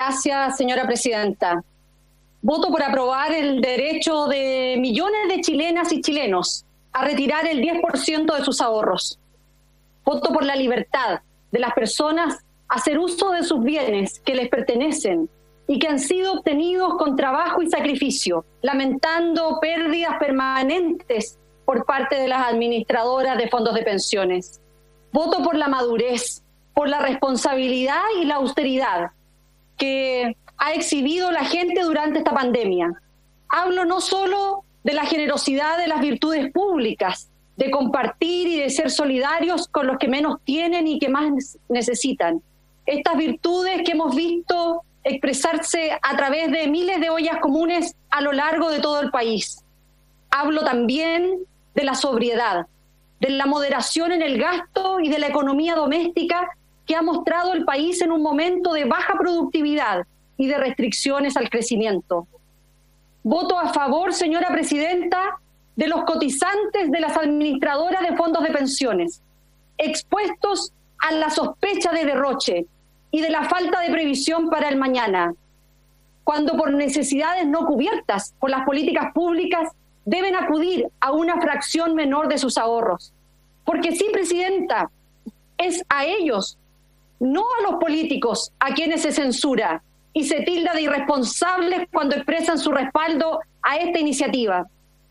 Gracias, señora presidenta. Voto por aprobar el derecho de millones de chilenas y chilenos a retirar el 10% de sus ahorros. Voto por la libertad de las personas a hacer uso de sus bienes que les pertenecen y que han sido obtenidos con trabajo y sacrificio, lamentando pérdidas permanentes por parte de las administradoras de fondos de pensiones. Voto por la madurez, por la responsabilidad y la austeridad que ha exhibido la gente durante esta pandemia. Hablo no solo de la generosidad de las virtudes públicas, de compartir y de ser solidarios con los que menos tienen y que más necesitan. Estas virtudes que hemos visto expresarse a través de miles de ollas comunes a lo largo de todo el país. Hablo también de la sobriedad, de la moderación en el gasto y de la economía doméstica que ha mostrado el país en un momento de baja productividad y de restricciones al crecimiento. Voto a favor, señora presidenta, de los cotizantes de las administradoras de fondos de pensiones, expuestos a la sospecha de derroche y de la falta de previsión para el mañana, cuando por necesidades no cubiertas por las políticas públicas deben acudir a una fracción menor de sus ahorros. Porque sí, presidenta, es a ellos, no a los políticos, a quienes se censura y se tilda de irresponsables cuando expresan su respaldo a esta iniciativa.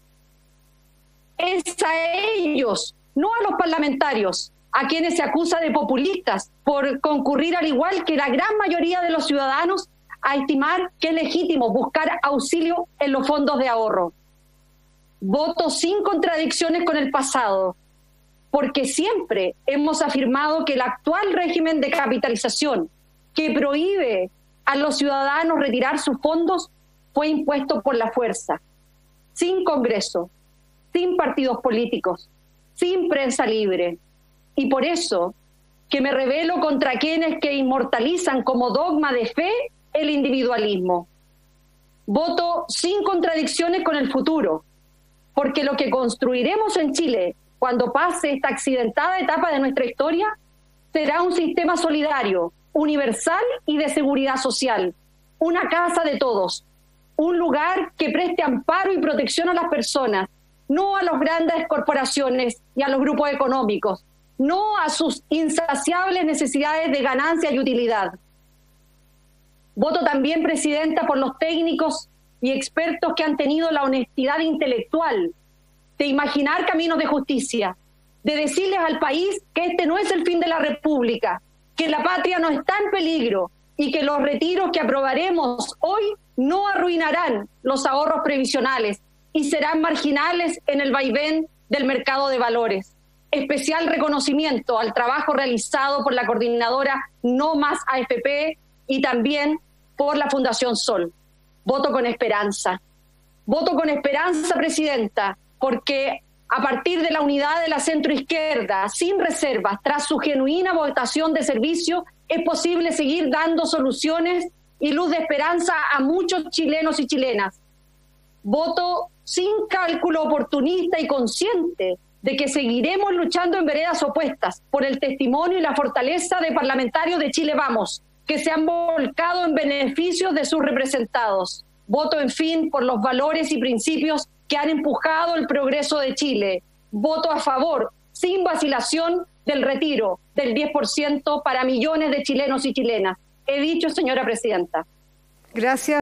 Es a ellos, no a los parlamentarios, a quienes se acusa de populistas por concurrir, al igual que la gran mayoría de los ciudadanos, a estimar que es legítimo buscar auxilio en los fondos de ahorro. Voto sin contradicciones con el pasado, porque siempre hemos afirmado que el actual régimen de capitalización que prohíbe a los ciudadanos retirar sus fondos fue impuesto por la fuerza, sin Congreso, sin partidos políticos, sin prensa libre. Y por eso que me rebelo contra quienes que inmortalizan como dogma de fe el individualismo. Voto sin contradicciones con el futuro, porque lo que construiremos en Chile cuando pase esta accidentada etapa de nuestra historia será un sistema solidario, universal y de seguridad social, una casa de todos, un lugar que preste amparo y protección a las personas, no a las grandes corporaciones y a los grupos económicos, no a sus insaciables necesidades de ganancia y utilidad. Voto también, presidenta, por los técnicos y expertos que han tenido la honestidad intelectual de imaginar caminos de justicia, de decirles al país que este no es el fin de la República, que la patria no está en peligro y que los retiros que aprobaremos hoy no arruinarán los ahorros previsionales y serán marginales en el vaivén del mercado de valores. Especial reconocimiento al trabajo realizado por la coordinadora No Más AFP y también por la Fundación Sol. Voto con esperanza. Voto con esperanza, presidenta, porque a partir de la unidad de la centroizquierda, sin reservas, tras su genuina votación de servicio, es posible seguir dando soluciones y luz de esperanza a muchos chilenos y chilenas. Voto sin cálculo oportunista y consciente de que seguiremos luchando en veredas opuestas por el testimonio y la fortaleza de parlamentarios de Chile Vamos, que se han volcado en beneficio de sus representados. Voto, en fin, por los valores y principios que han empujado el progreso de Chile. Voto a favor, sin vacilación, del retiro del 10% para millones de chilenos y chilenas. He dicho, señora presidenta. Gracias.